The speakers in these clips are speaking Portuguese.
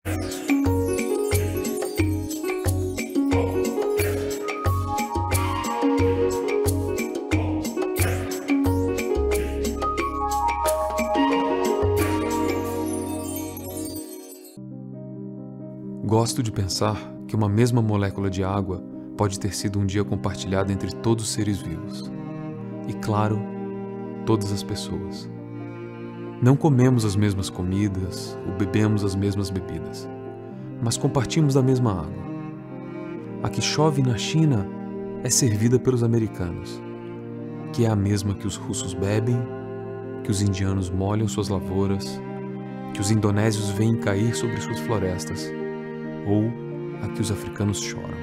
Gosto de pensar que uma mesma molécula de água pode ter sido um dia compartilhada entre todos os seres vivos. E, claro, todas as pessoas. Não comemos as mesmas comidas ou bebemos as mesmas bebidas, mas compartimos da mesma água. A que chove na China é servida pelos americanos, que é a mesma que os russos bebem, que os indianos molham suas lavouras, que os indonésios veem cair sobre suas florestas, ou a que os africanos choram.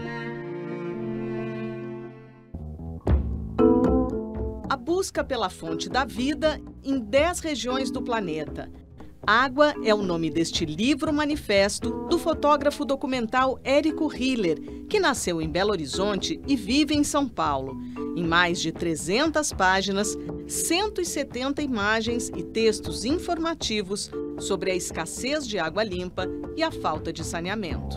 A busca pela fonte da vida em 10 regiões do planeta. Água é o nome deste livro-manifesto do fotógrafo documental Érico Hiller, que nasceu em Belo Horizonte e vive em São Paulo. Em mais de 300 páginas, 170 imagens e textos informativos sobre a escassez de água limpa e a falta de saneamento.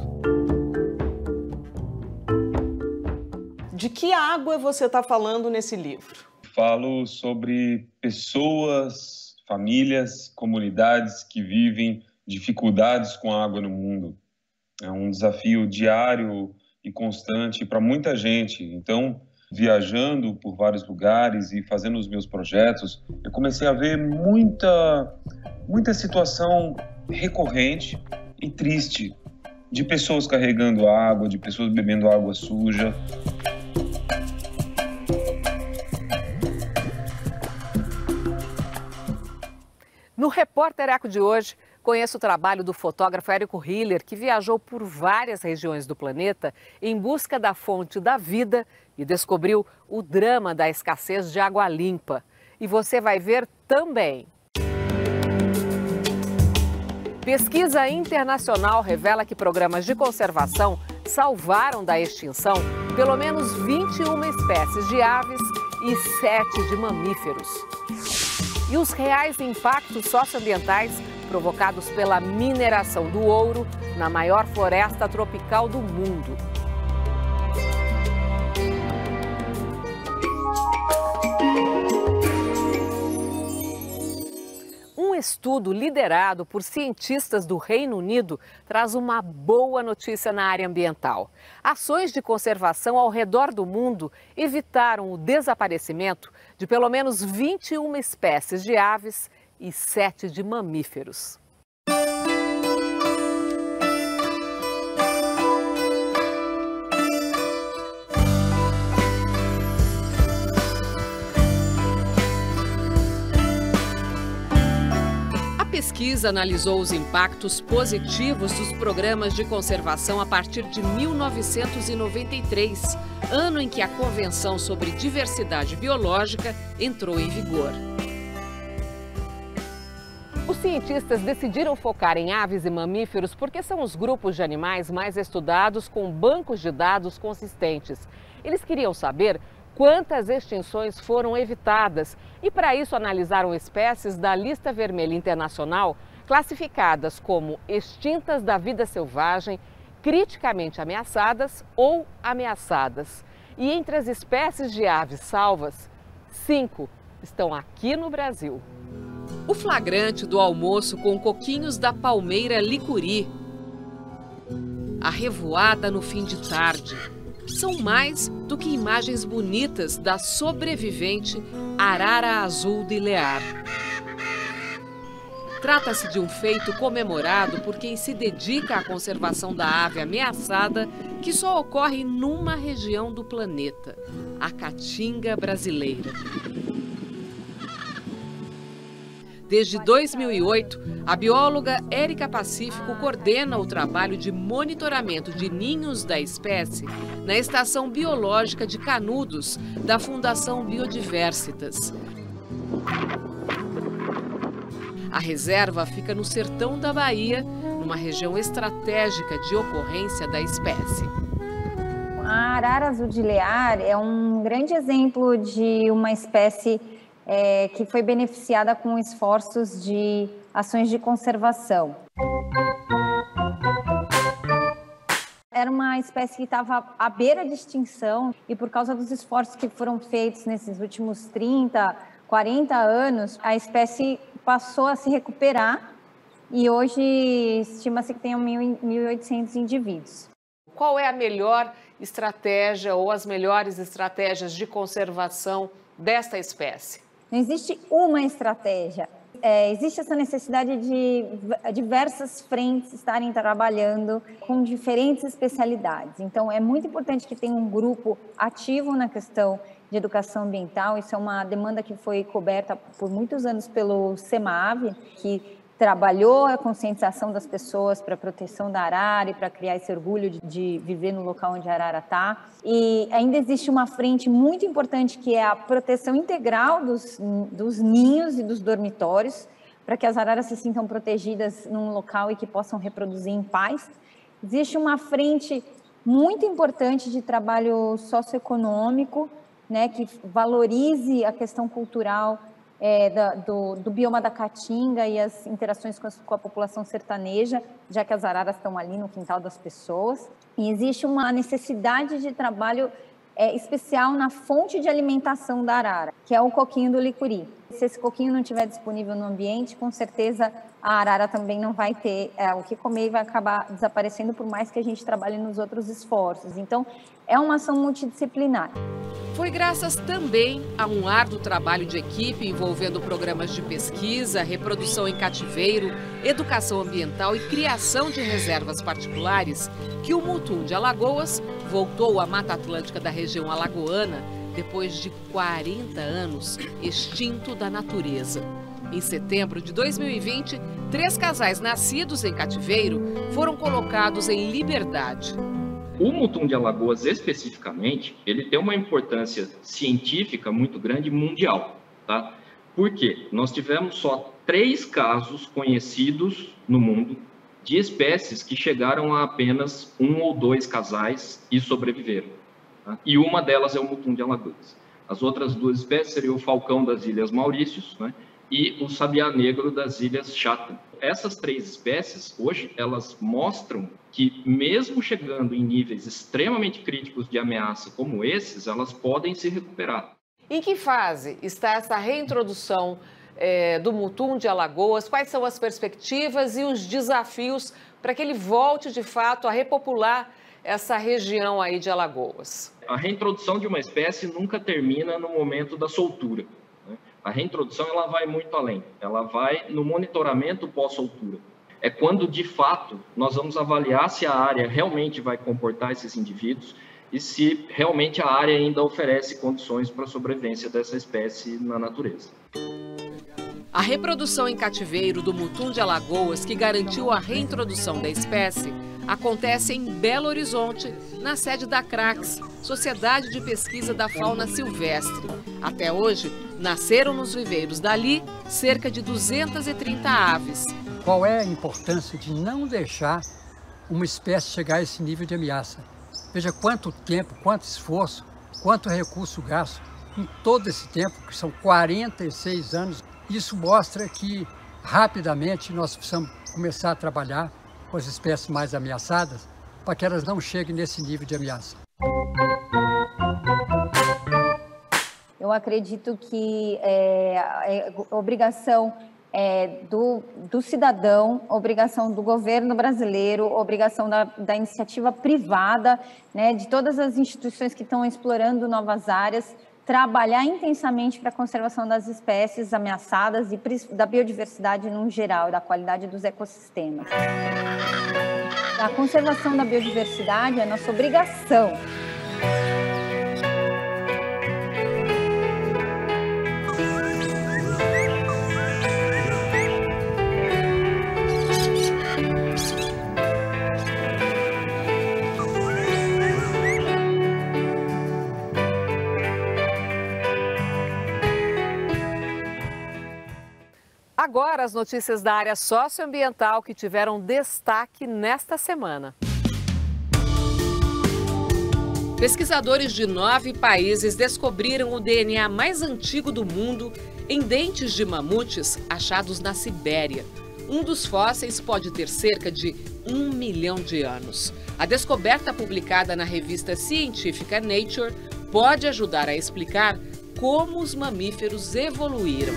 De que água você está falando nesse livro? Falo sobre pessoas, famílias, comunidades que vivem dificuldades com a água no mundo. É um desafio diário e constante para muita gente. Então, viajando por vários lugares e fazendo os meus projetos, eu comecei a ver muita situação recorrente e triste de pessoas carregando água, de pessoas bebendo água suja. No Repórter Eco de hoje, conheço o trabalho do fotógrafo Érico Hiller, que viajou por várias regiões do planeta em busca da fonte da vida e descobriu o drama da escassez de água limpa. E você vai ver também. Pesquisa internacional revela que programas de conservação salvaram da extinção pelo menos 21 espécies de aves e 7 de mamíferos. E os reais impactos socioambientais provocados pela mineração do ouro na maior floresta tropical do mundo. Um estudo liderado por cientistas do Reino Unido traz uma boa notícia na área ambiental. Ações de conservação ao redor do mundo evitaram o desaparecimento de pelo menos 21 espécies de aves e 7 de mamíferos. A pesquisa analisou os impactos positivos dos programas de conservação a partir de 1993, ano em que a Convenção sobre Diversidade Biológica entrou em vigor. Os cientistas decidiram focar em aves e mamíferos porque são os grupos de animais mais estudados com bancos de dados consistentes. Eles queriam saber quantas extinções foram evitadas e, para isso, analisaram espécies da Lista Vermelha Internacional classificadas como extintas da vida selvagem, criticamente ameaçadas ou ameaçadas. E entre as espécies de aves salvas, 5 estão aqui no Brasil. O flagrante do almoço com coquinhos da palmeira licuri, a revoada no fim de tarde, são mais do que imagens bonitas da sobrevivente arara azul de Lear. Trata-se de um feito comemorado por quem se dedica à conservação da ave ameaçada, que só ocorre numa região do planeta, a caatinga brasileira. Desde 2008, a bióloga Érica Pacífico coordena o trabalho de monitoramento de ninhos da espécie na Estação Biológica de Canudos, da Fundação Biodiversitas. A reserva fica no sertão da Bahia, numa região estratégica de ocorrência da espécie. A arara azul de Lear é um grande exemplo de uma espécie que foi beneficiada com esforços de ações de conservação. era uma espécie que estava à beira de extinção e por causa dos esforços que foram feitos nesses últimos 30, 40 anos, a espécie passou a se recuperar e hoje estima-se que tenham 1.800 indivíduos. Qual é a melhor estratégia ou as melhores estratégias de conservação desta espécie? Não existe uma estratégia. Existe essa necessidade de diversas frentes estarem trabalhando com diferentes especialidades. Então, é muito importante que tenha um grupo ativo na questão de educação ambiental. Isso é uma demanda que foi coberta por muitos anos pelo SEMAV, que trabalhou a conscientização das pessoas para a proteção da arara e para criar esse orgulho de viver no local onde a arara está. E ainda existe uma frente muito importante que é a proteção integral dos ninhos e dos dormitórios, para que as araras se sintam protegidas num local e que possam reproduzir em paz. Existe uma frente muito importante de trabalho socioeconômico, né, que valorize a questão cultural do bioma da Caatinga e as interações com a população sertaneja, já que as araras estão ali no quintal das pessoas. E existe uma necessidade de trabalho especial na fonte de alimentação da arara, que é o coquinho do licuri. Se esse coquinho não estiver disponível no ambiente, com certeza a arara também não vai ter o que comer e vai acabar desaparecendo, por mais que a gente trabalhe nos outros esforços. Então, é uma ação multidisciplinar. Foi graças também a um árduo trabalho de equipe envolvendo programas de pesquisa, reprodução em cativeiro, educação ambiental e criação de reservas particulares que o mutum de Alagoas voltou à Mata Atlântica da região alagoana depois de 40 anos extinto da natureza. Em setembro de 2020, 3 casais nascidos em cativeiro foram colocados em liberdade. O mutum de Alagoas, especificamente, ele tem uma importância científica muito grande mundial, tá? Por quê? Nós tivemos só 3 casos conhecidos no mundo de espécies que chegaram a apenas 1 ou 2 casais e sobreviveram, tá? E uma delas é o mutum de Alagoas. As outras 2 espécies seriam o falcão das Ilhas Maurícios, né, e o sabiá negro das Ilhas Chatham. Essas 3 espécies, hoje, elas mostram que, mesmo chegando em níveis extremamente críticos de ameaça como esses, elas podem se recuperar. Em que fase está essa reintrodução do mutum de Alagoas? Quais são as perspectivas e os desafios para que ele volte, de fato, a repopular essa região aí de Alagoas? A reintrodução de uma espécie nunca termina no momento da soltura. A reintrodução ela vai muito além, ela vai no monitoramento pós-soltura. É quando, de fato, nós vamos avaliar se a área realmente vai comportar esses indivíduos e se realmente a área ainda oferece condições para a sobrevivência dessa espécie na natureza. A reprodução em cativeiro do mutum de Alagoas, que garantiu a reintrodução da espécie, acontece em Belo Horizonte, na sede da CRAX, Sociedade de Pesquisa da Fauna Silvestre. Até hoje, nasceram nos viveiros dali cerca de 230 aves. Qual é a importância de não deixar uma espécie chegar a esse nível de ameaça? Veja quanto tempo, quanto esforço, quanto recurso gasto em todo esse tempo, que são 46 anos. Isso mostra que rapidamente nós precisamos começar a trabalhar com as espécies mais ameaçadas para que elas não cheguem nesse nível de ameaça. Eu acredito que é obrigação do cidadão, obrigação do governo brasileiro, obrigação da iniciativa privada, né, de todas as instituições que estão explorando novas áreas, trabalhar intensamente para a conservação das espécies ameaçadas e da biodiversidade no geral, da qualidade dos ecossistemas. A conservação da biodiversidade é nossa obrigação. Agora, as notícias da área socioambiental que tiveram destaque nesta semana. Pesquisadores de 9 países descobriram o DNA mais antigo do mundo em dentes de mamutes achados na Sibéria. Um dos fósseis pode ter cerca de 1 milhão de anos. A descoberta publicada na revista científica Nature pode ajudar a explicar como os mamíferos evoluíram.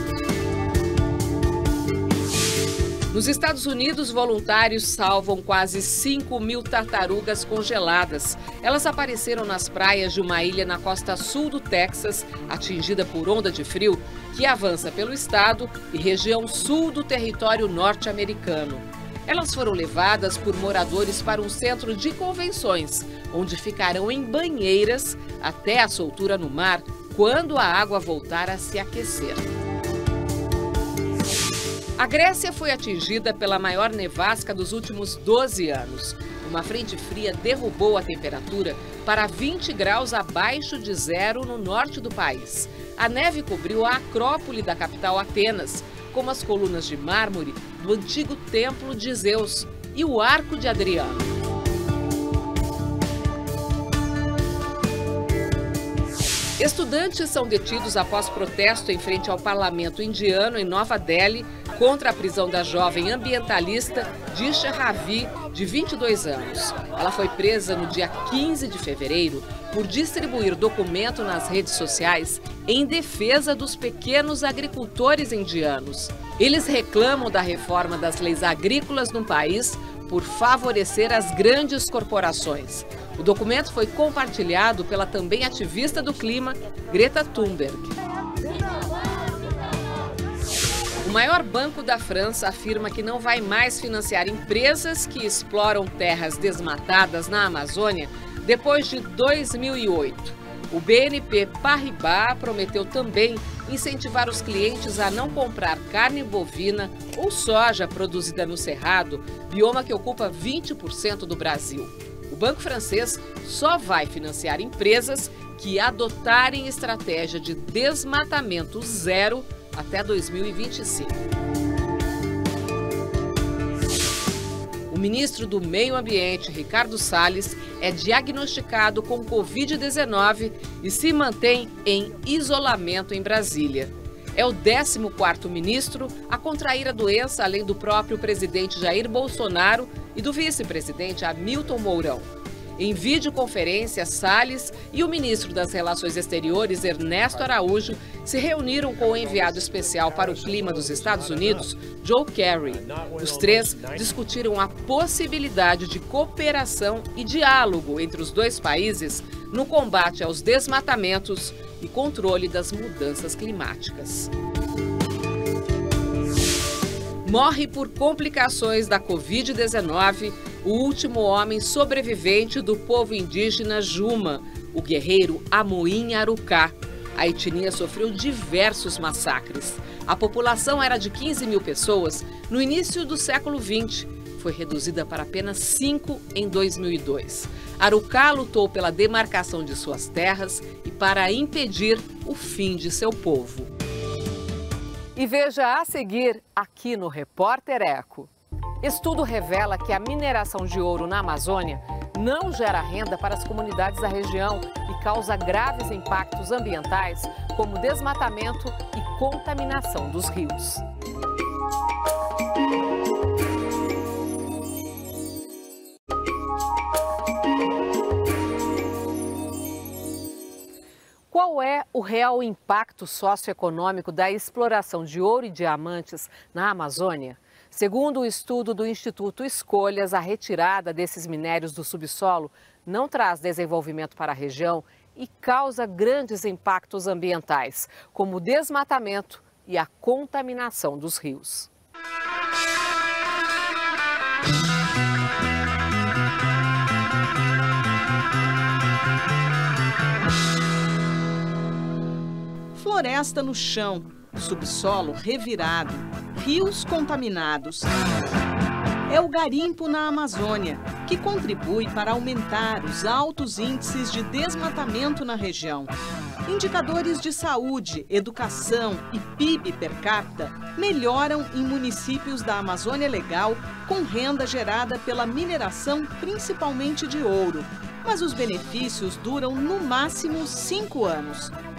Nos Estados Unidos, voluntários salvam quase 5.000 tartarugas congeladas. Elas apareceram nas praias de uma ilha na costa sul do Texas, atingida por onda de frio, que avança pelo estado e região sul do território norte-americano. Elas foram levadas por moradores para um centro de convenções, onde ficarão em banheiras até a soltura no mar, quando a água voltar a se aquecer. A Grécia foi atingida pela maior nevasca dos últimos 12 anos. Uma frente fria derrubou a temperatura para 20 graus abaixo de zero no norte do país. A neve cobriu a Acrópole da capital Atenas, como as colunas de mármore do antigo templo de Zeus e o Arco de Adriano. Estudantes são detidos após protesto em frente ao parlamento indiano em Nova Delhi contra a prisão da jovem ambientalista Disha Ravi, de 22 anos. Ela foi presa no dia 15 de fevereiro por distribuir documento nas redes sociais em defesa dos pequenos agricultores indianos. Eles reclamam da reforma das leis agrícolas no país por favorecer as grandes corporações. O documento foi compartilhado pela também ativista do clima, Greta Thunberg. O maior banco da França afirma que não vai mais financiar empresas que exploram terras desmatadas na Amazônia depois de 2008. O BNP Paribas prometeu também incentivar os clientes a não comprar carne bovina ou soja produzida no Cerrado, bioma que ocupa 20% do Brasil. O banco francês só vai financiar empresas que adotarem estratégia de desmatamento zero até 2025. O ministro do Meio Ambiente, Ricardo Salles, é diagnosticado com Covid-19 e se mantém em isolamento em Brasília. É o 14º ministro a contrair a doença, além do próprio presidente Jair Bolsonaro e do vice-presidente Hamilton Mourão. Em videoconferência, Salles e o ministro das Relações Exteriores, Ernesto Araújo, se reuniram com o enviado especial para o clima dos Estados Unidos, Joe Kerry. Os três discutiram a possibilidade de cooperação e diálogo entre os dois países no combate aos desmatamentos e controle das mudanças climáticas. Morre por complicações da Covid-19 o último homem sobrevivente do povo indígena Juma, o guerreiro Amoim Arucá. A etnia sofreu diversos massacres. A população era de 15.000 pessoas no início do século XX. Foi reduzida para apenas 5 em 2002. Arucá lutou pela demarcação de suas terras e para impedir o fim de seu povo. E veja a seguir aqui no Repórter Eco. Estudo revela que a mineração de ouro na Amazônia não gera renda para as comunidades da região e causa graves impactos ambientais, como desmatamento e contaminação dos rios. Qual é o real impacto socioeconômico da exploração de ouro e diamantes na Amazônia? Segundo o estudo do Instituto Escolhas, a retirada desses minérios do subsolo não traz desenvolvimento para a região e causa grandes impactos ambientais, como o desmatamento e a contaminação dos rios. Floresta no chão, subsolo revirado, rios contaminados. É o garimpo na Amazônia, que contribui para aumentar os altos índices de desmatamento na região. Indicadores de saúde, educação e PIB per capita melhoram em municípios da Amazônia Legal com renda gerada pela mineração, principalmente de ouro. Mas os benefícios duram no máximo 5 anos.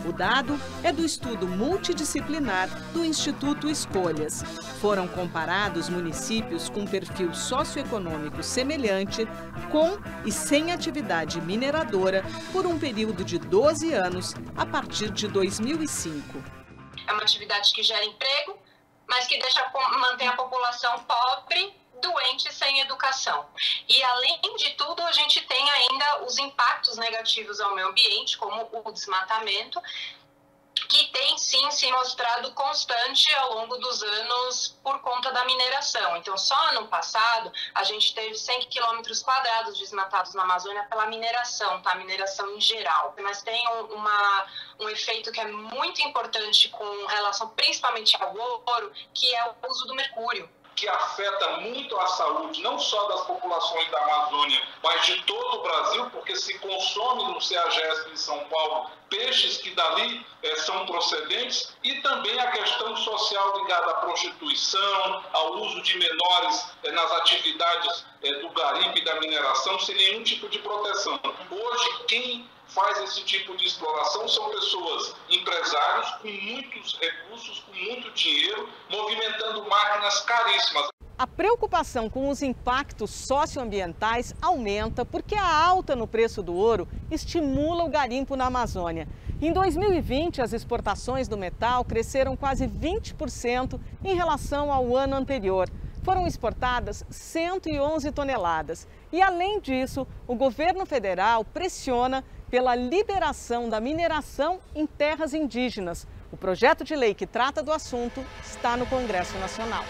O dado é do estudo multidisciplinar do Instituto Escolhas. Foram comparados municípios com perfil socioeconômico semelhante, com e sem atividade mineradora, por um período de 12 anos, a partir de 2005. É uma atividade que gera emprego, mas que mantém a população pobre, doente, sem educação. E, além de tudo, a gente tem ainda os impactos negativos ao meio ambiente, como o desmatamento, que tem, sim, se mostrado constante ao longo dos anos por conta da mineração. Então, só ano passado, a gente teve 100 quilômetros quadrados desmatados na Amazônia pela mineração, tá? Mineração em geral. Mas tem um efeito que é muito importante com relação principalmente ao ouro, que é o uso do mercúrio, que afeta muito a saúde, não só das populações da Amazônia, mas de todo o Brasil, porque se consome no CEAGESP em São Paulo peixes que dali são procedentes, e também a questão social ligada à prostituição, ao uso de menores nas atividades do garimpo e da mineração, sem nenhum tipo de proteção. Hoje, quem faz esse tipo de exploração são pessoas, empresários com muitos recursos, com muito dinheiro, movimentando máquinas caríssimas. A preocupação com os impactos socioambientais aumenta porque a alta no preço do ouro estimula o garimpo na Amazônia. Em 2020, as exportações do metal cresceram quase 20% em relação ao ano anterior. Foram exportadas 111 toneladas. E, além disso, o governo federal pressiona pela liberação da mineração em terras indígenas. O projeto de lei que trata do assunto está no Congresso Nacional.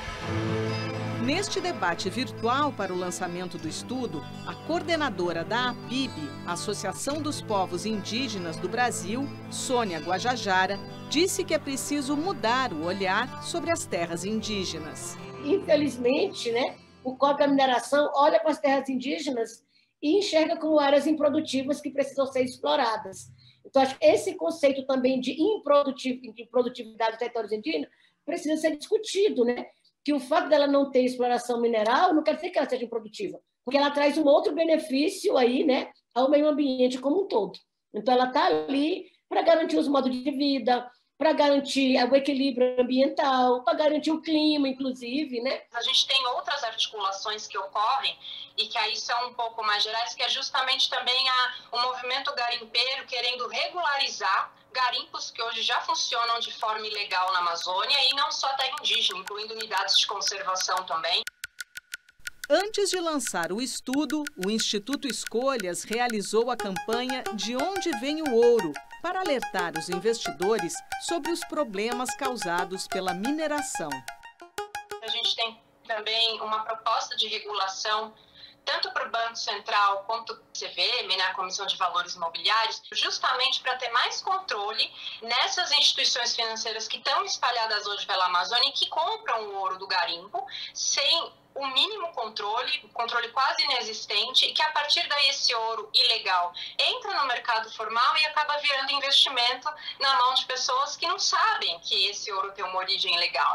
Neste debate virtual para o lançamento do estudo, a coordenadora da APIB, Associação dos Povos Indígenas do Brasil, Sônia Guajajara, disse que é preciso mudar o olhar sobre as terras indígenas. Infelizmente, o Código da Mineração olha para as terras indígenas e enxerga como áreas improdutivas que precisam ser exploradas. Então, acho que esse conceito também de improdutividade dos territórios indígenas precisa ser discutido, Que o fato dela não ter exploração mineral não quer dizer que ela seja improdutiva, porque ela traz um outro benefício aí, ao meio ambiente como um todo. Então, ela está ali para garantir os modos de vida, para garantir o equilíbrio ambiental, para garantir o clima, inclusive, A gente tem outras articulações que ocorrem e que aí são um pouco mais gerais, que é justamente também o movimento garimpeiro querendo regularizar garimpos que hoje já funcionam de forma ilegal na Amazônia, e não só terra indígena, incluindo unidades de conservação também. Antes de lançar o estudo, o Instituto Escolhas realizou a campanha De Onde Vem o Ouro, para alertar os investidores sobre os problemas causados pela mineração. A gente tem também uma proposta de regulação tanto para o Banco Central quanto para o CVM, a Comissão de Valores Imobiliários, justamente para ter mais controle nessas instituições financeiras que estão espalhadas hoje pela Amazônia e que compram o ouro do garimpo sem o mínimo controle quase inexistente, e que a partir daí esse ouro ilegal entra no mercado formal e acaba virando investimento na mão de pessoas que não sabem que esse ouro tem uma origem ilegal.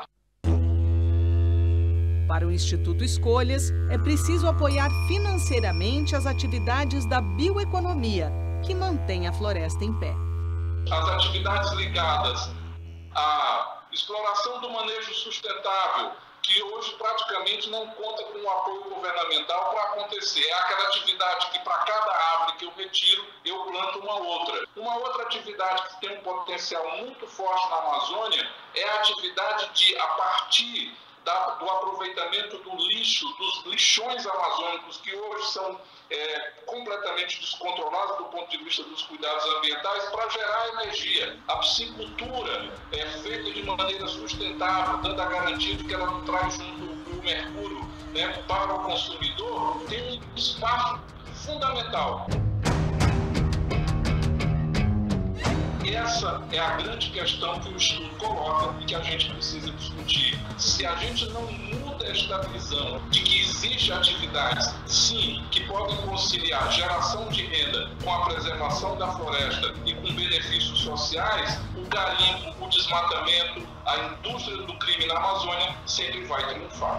Para o Instituto Escolhas, é preciso apoiar financeiramente as atividades da bioeconomia, que mantém a floresta em pé. As atividades ligadas à exploração do manejo sustentável, que hoje praticamente não conta com o apoio governamental para acontecer. É aquela atividade que para cada árvore que eu retiro, eu planto uma outra. Uma outra atividade que tem um potencial muito forte na Amazônia é a atividade de, a partir do aproveitamento do lixo, dos lixões amazônicos, que hoje são completamente descontrolados do ponto de vista dos cuidados ambientais, para gerar energia. A piscicultura é feita de maneira sustentável, dando a garantia de que ela não traz junto o mercúrio para o consumidor, tem um espaço fundamental. Essa é a grande questão que o estudo coloca e que a gente precisa discutir. Se a gente não muda esta visão de que existem atividades, sim, que podem conciliar geração de renda com a preservação da floresta e com benefícios sociais, o garimpo, o desmatamento, a indústria do crime na Amazônia sempre vai triunfar.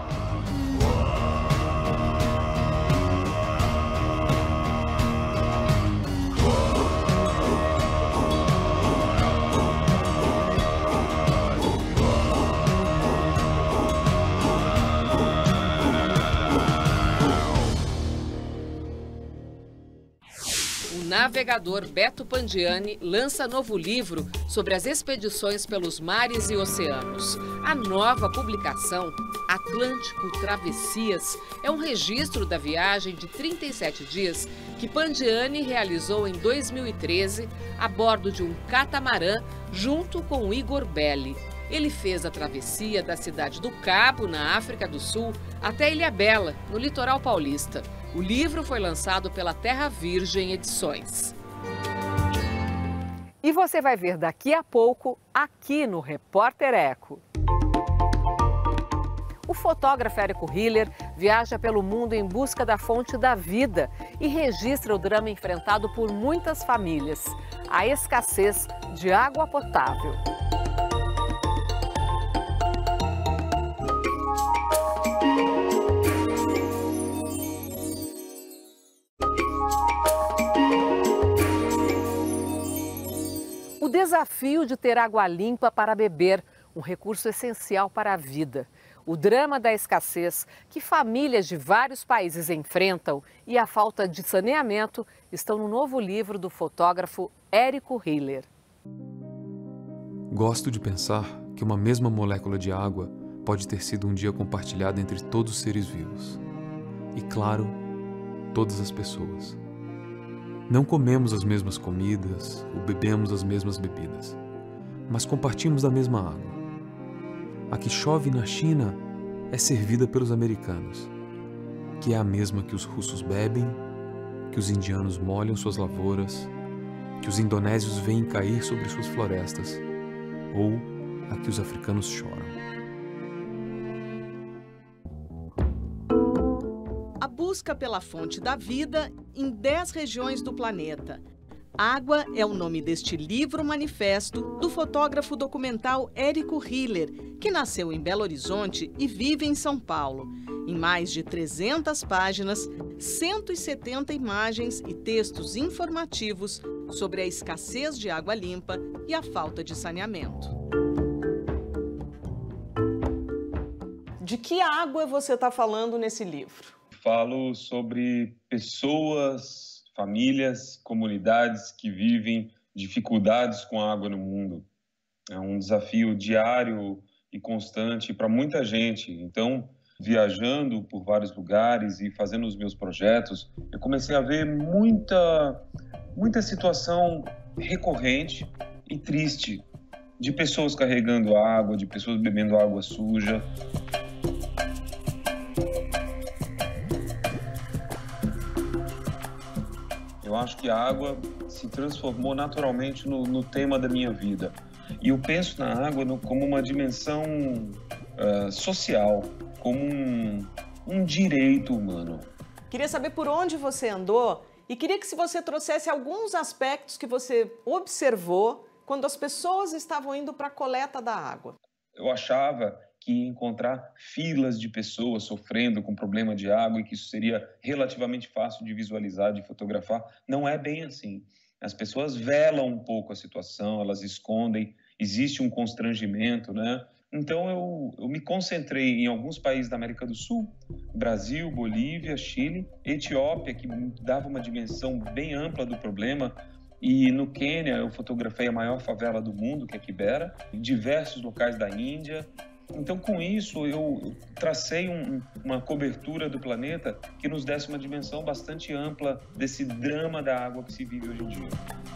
O navegador Beto Pandiani lança novo livro sobre as expedições pelos mares e oceanos. A nova publicação, Atlântico Travessias, é um registro da viagem de 37 dias que Pandiani realizou em 2013 a bordo de um catamarã junto com Igor Belli. Ele fez a travessia da cidade do Cabo, na África do Sul, até Ilhabela, no litoral paulista. O livro foi lançado pela Terra Virgem Edições. E você vai ver daqui a pouco, aqui no Repórter Eco. O fotógrafo Érico Hiller viaja pelo mundo em busca da fonte da vida e registra o drama enfrentado por muitas famílias: a escassez de água potável. O desafio de ter água limpa para beber, um recurso essencial para a vida. O drama da escassez que famílias de vários países enfrentam e a falta de saneamento estão no novo livro do fotógrafo Érico Hiller. Gosto de pensar que uma mesma molécula de água pode ter sido um dia compartilhada entre todos os seres vivos. E, claro, todas as pessoas. Não comemos as mesmas comidas ou bebemos as mesmas bebidas, mas compartilhamos da mesma água. A que chove na China é servida pelos americanos, que é a mesma que os russos bebem, que os indianos molham suas lavouras, que os indonésios veem cair sobre suas florestas, ou a que os africanos choram. A busca pela fonte da vida em 10 regiões do planeta. Água é o nome deste livro manifesto do fotógrafo documental Érico Hiller, que nasceu em Belo Horizonte e vive em São Paulo. Em mais de 300 páginas, 170 imagens e textos informativos sobre a escassez de água limpa e a falta de saneamento. De que água você está falando nesse livro? Falo sobre pessoas, famílias, comunidades que vivem dificuldades com a água no mundo. É um desafio diário e constante para muita gente. Então, viajando por vários lugares e fazendo os meus projetos, eu comecei a ver muita situação recorrente e triste de pessoas carregando água, de pessoas bebendo água suja. Eu acho que a água se transformou naturalmente no tema da minha vida. E eu penso na água como uma dimensão social, como um direito humano. Queria saber por onde você andou e queria que você trouxesse alguns aspectos que você observou quando as pessoas estavam indo para a coleta da água. Eu achava que ia encontrar filas de pessoas sofrendo com problema de água e que isso seria relativamente fácil de visualizar, de fotografar. Não é bem assim. As pessoas velam um pouco a situação, elas escondem, existe um constrangimento, né? Então eu me concentrei em alguns países da América do Sul, Brasil, Bolívia, Chile, Etiópia, que dava uma dimensão bem ampla do problema, e no Quênia eu fotografei a maior favela do mundo, que é Kibera, em diversos locais da Índia. Então, com isso, eu tracei uma cobertura do planeta que nos desse uma dimensão bastante ampla desse drama da água que se vive hoje em dia.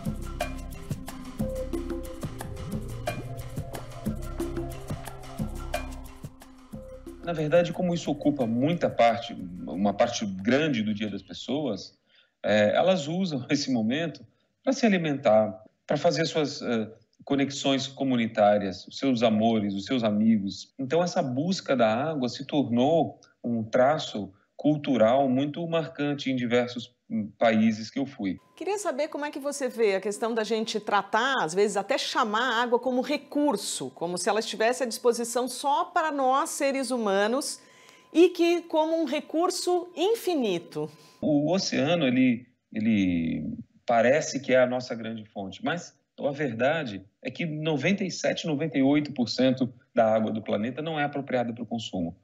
Na verdade, como isso ocupa uma parte grande do dia das pessoas, elas usam esse momento para se alimentar, para fazer suas conexões comunitárias, os seus amores, os seus amigos. Então, essa busca da água se tornou um traço cultural muito marcante em diversos países que eu fui. Queria saber como é que você vê a questão da gente tratar, às vezes até chamar a água como recurso, como se ela estivesse à disposição só para nós, seres humanos, e que como um recurso infinito. O oceano, ele parece que é a nossa grande fonte, mas a verdade é que 97%, 98% da água do planeta não é apropriada para o consumo.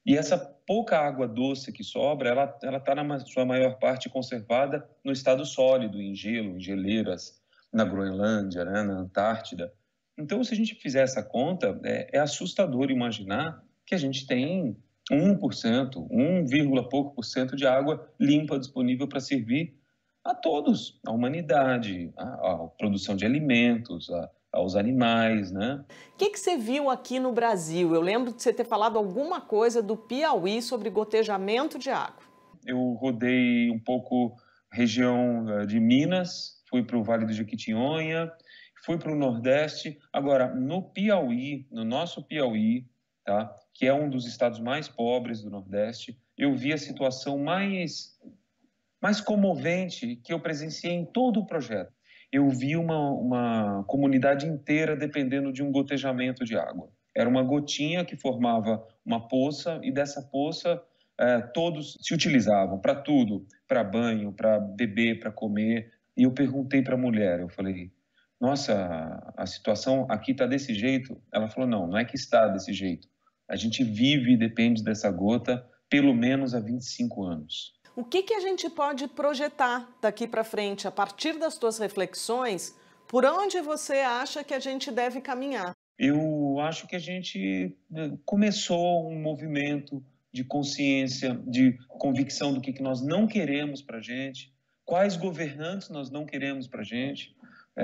E essa pouca água doce que sobra, ela está na sua maior parte conservada no estado sólido, em gelo, em geleiras, na Groenlândia, né, na Antártida. Então, se a gente fizer essa conta, é assustador imaginar que a gente tem 1%, 1, pouco por cento de água limpa disponível para servir a todos, a humanidade, a produção de alimentos, aos animais, né? O que você viu aqui no Brasil? Eu lembro de você ter falado alguma coisa do Piauí sobre gotejamento de água. Eu rodei um pouco região de Minas, fui para o Vale do Jequitinhonha, fui para o Nordeste. Agora, no Piauí, no nosso Piauí, tá, que é um dos estados mais pobres do Nordeste, eu vi a situação mais comovente que eu presenciei em todo o projeto. Eu vi uma comunidade inteira dependendo de um gotejamento de água. Era uma gotinha que formava uma poça e dessa poça todos se utilizavam para tudo, para banho, para beber, para comer. E eu perguntei para a mulher, eu falei, nossa, a situação aqui está desse jeito? Ela falou, não é que está desse jeito. A gente vive e depende dessa gota pelo menos há 25 anos. O que a gente pode projetar daqui para frente, a partir das tuas reflexões, por onde você acha que a gente deve caminhar? Eu acho que a gente começou um movimento de consciência, de convicção do que nós não queremos para a gente, quais governantes nós não queremos para a gente.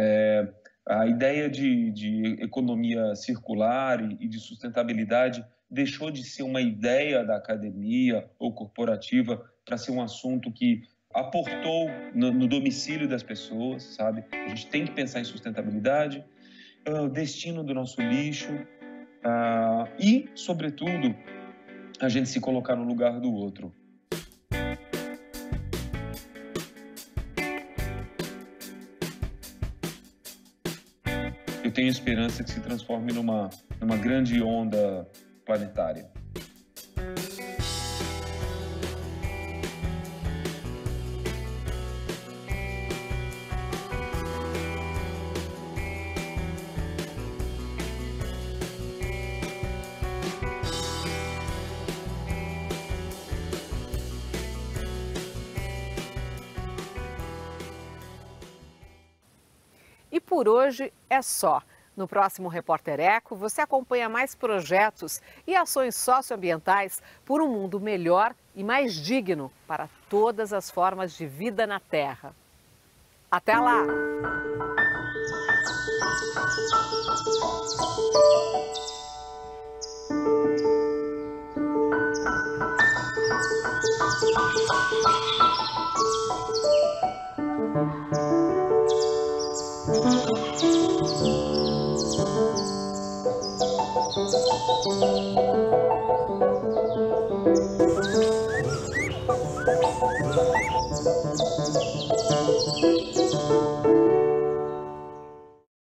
A ideia de economia circular e de sustentabilidade deixou de ser uma ideia da academia ou corporativa para ser um assunto que aportou no domicílio das pessoas, sabe? A gente tem que pensar em sustentabilidade, o destino do nosso lixo e, sobretudo, a gente se colocar no lugar do outro. Eu tenho esperança que se transforme numa grande onda planetária. E por hoje é só. No próximo Repórter Eco, você acompanha mais projetos e ações socioambientais por um mundo melhor e mais digno para todas as formas de vida na Terra. Até lá! Thank you.